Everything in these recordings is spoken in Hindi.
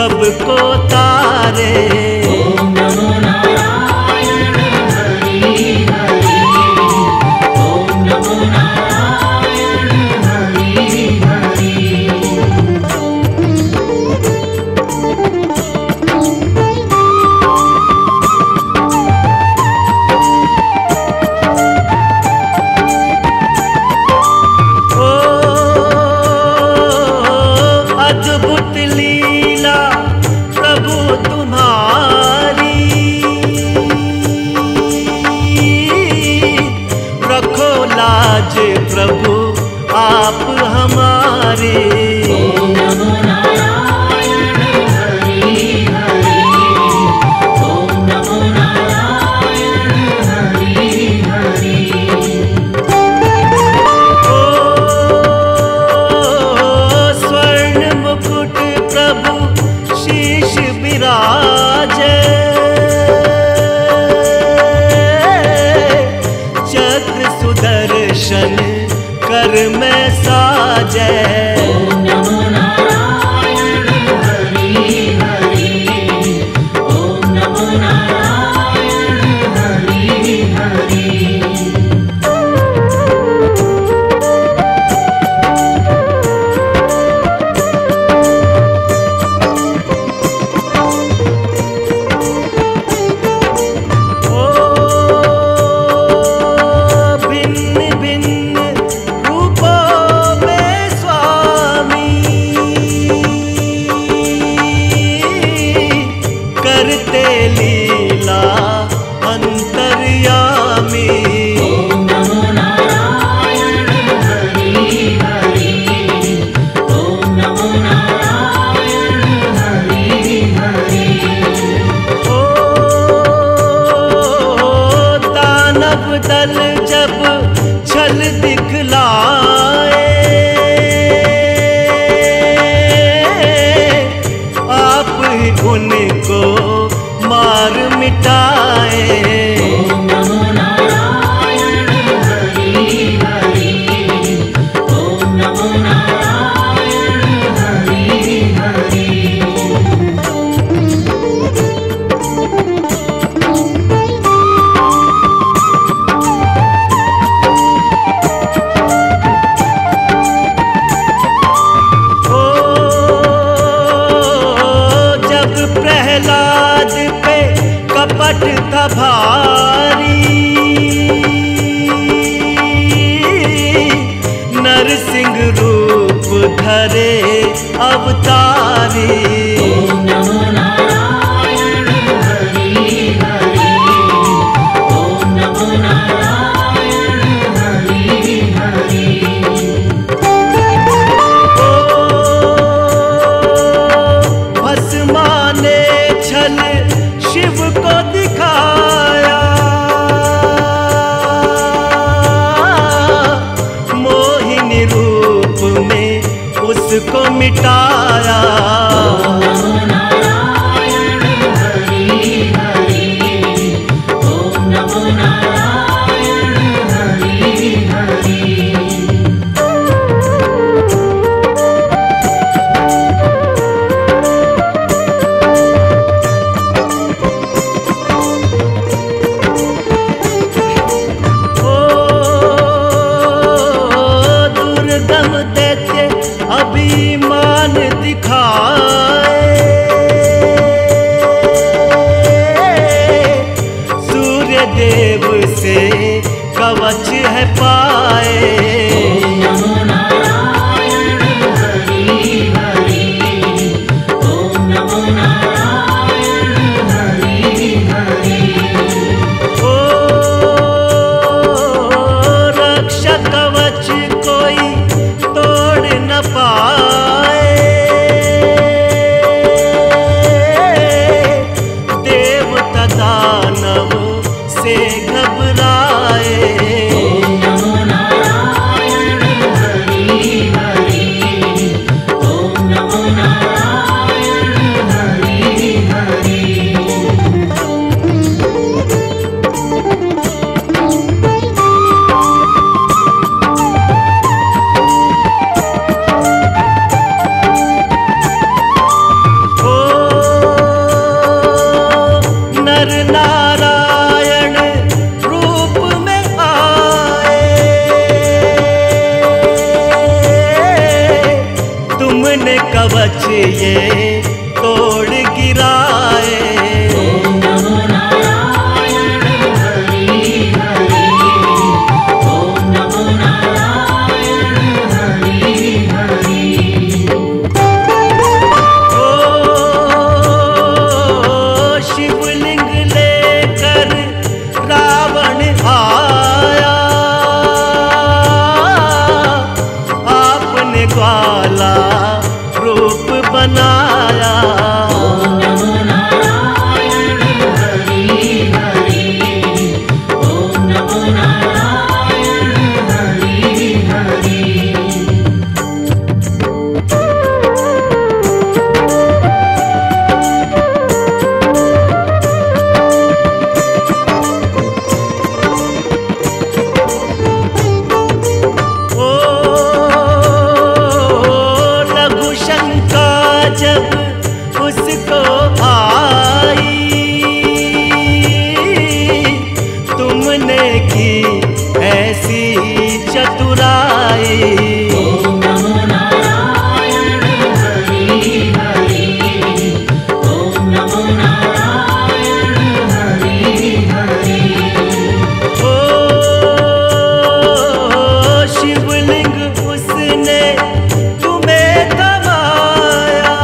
सबको तारे। ओम नमो नारायण हरि हरि, ओम नमो नारायण हरि हरि। अद्भुत लीला प्रभु तुम्हारी, रखो लाज प्रभु आप हमारे। ओम नमो नारायण हरि हरि, ओम नमो नारायण हरि हरि। स्वर्ण मुकुट प्रभु शीश विराजे, चक्र सुदर्शन कर में साजे। ओम नमो नारायण हरि हरि, ओम नमो नारायण हरि हरि। भिन्न भिन्न रूपों में स्वामी, करते लीला अंतर्यामी। ओम नमो नारायण हरि हरि, ओम नमो नारायण हरि हरि। ओ दानव दल जब छल दिखलाए, आप ही उनको मार मिटाए। ओम नमो नारायण हरि हरि, ओम नमो नारायण हरि हरि। ओ जब प्रहलाद पे कपट ये तोड़ गिराए। ओम नमो नारायण हरि हरि। ओम नमो नारायण हरि हरि। ओ शिवलिंग लेकर रावण आया, आपने ग्वाला रूप बनाया। ओम नमो नारायण हरि हरि। ओम नमो नारायण हरि हरि। ओ लघु शंका जब उसको आई, तुमने की ऐसी चतुराई। ओम नमो नारायण हरि हरि। ओम नमो नारायण हरि हरि। ओ शिवलिंग उसने तुम्हें दबाया,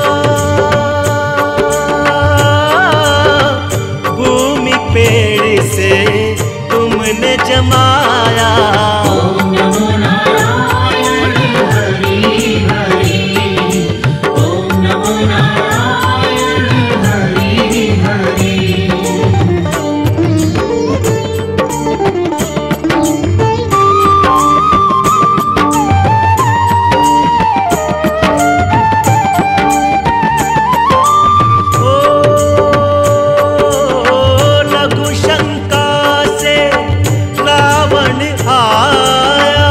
भूमि पेड़ से तुमने जमाया। ओम नमो नारायण हरि हरि। ओम नमो नारायण हरि हरि। ओ लघु शंका से रावण आया,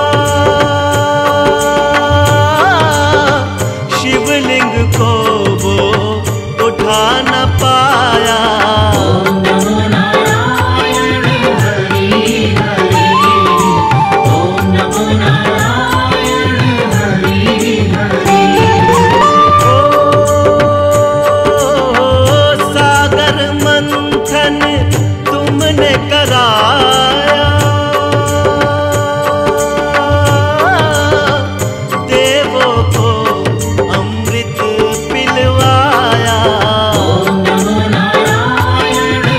शिवलिंग को वो उठा न पाया। ओम नमो नारायण हरि हरि। ओम नमो नारायण हरि हरि। ओ सागर मंथन तुमने कराया, देवों को अमृत पिलवाया। ओम नमो नारायण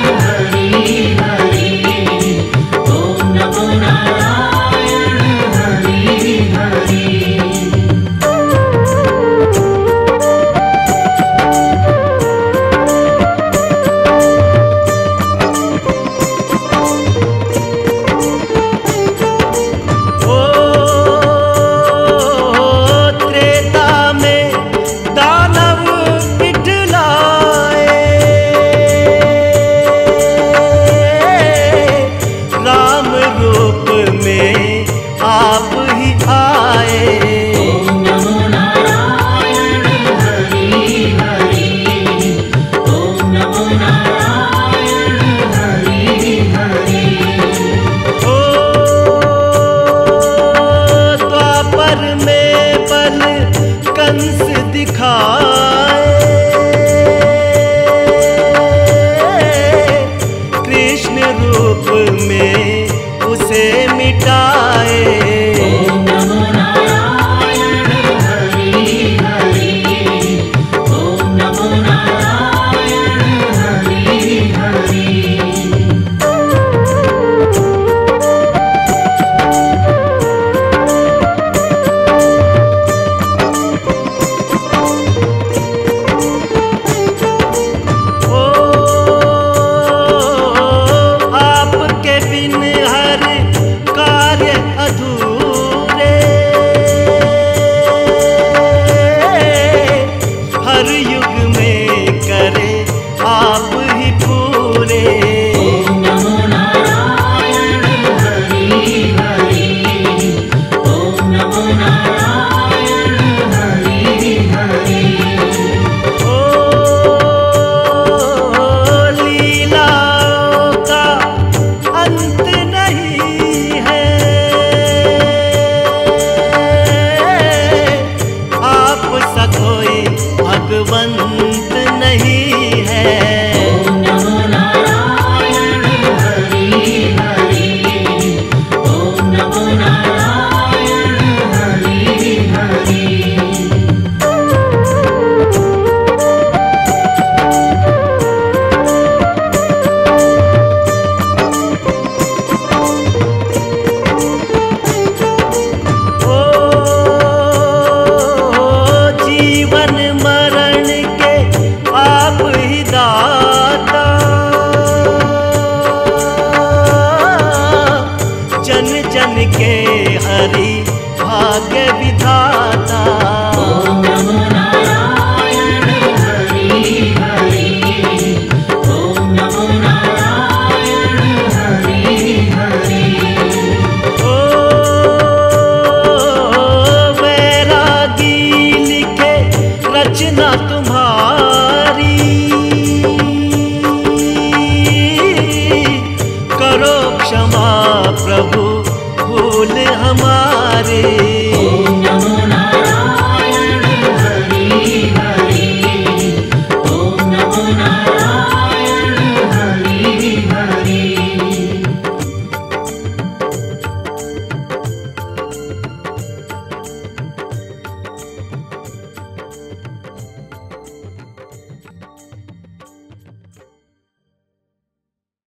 बलवंत नहीं